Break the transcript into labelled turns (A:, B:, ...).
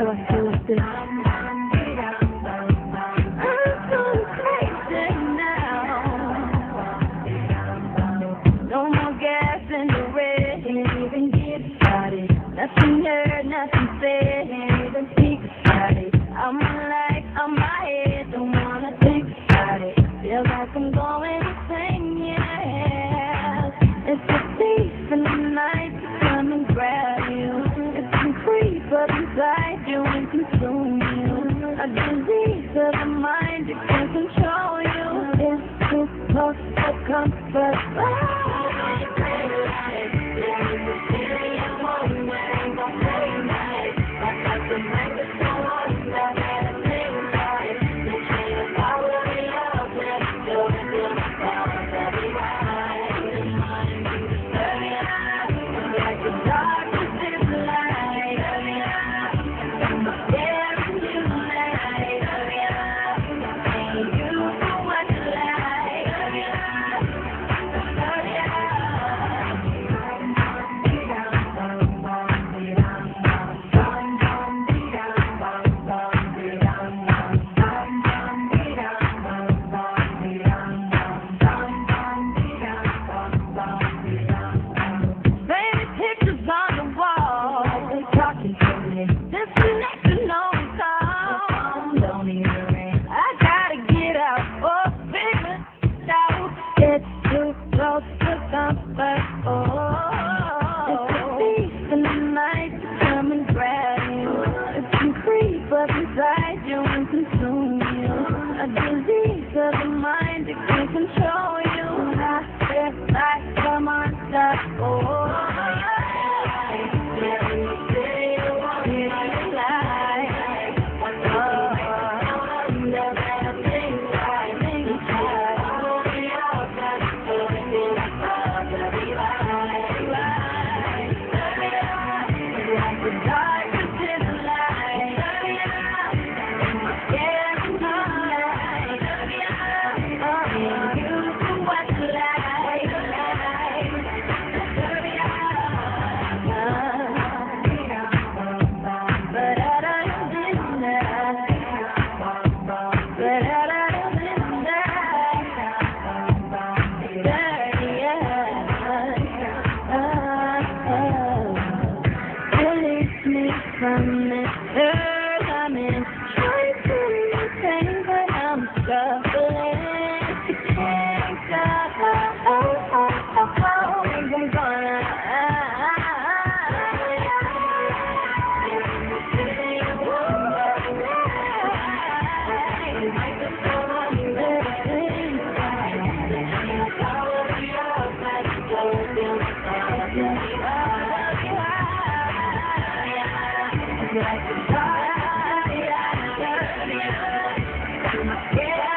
A: how I feel like this. I'm going crazy now. No more gas in the red. Can't even get started. Nothing heard, nothing said. Can't even speak about it. I'm like, on my head. Don't wanna think about it. Feel like I'm going insane, yeah. It's a thief in the night to come and grab you. It can creep up inside you and consume you. A disease of the mind that can control you. It's too close for comfort. Inside you and consume you. A disease of the mind that can control you. I feel like a monster. From this earth I'm in, trying to maintain, but I'm struggling. Can't stop. I'm gonna. Like a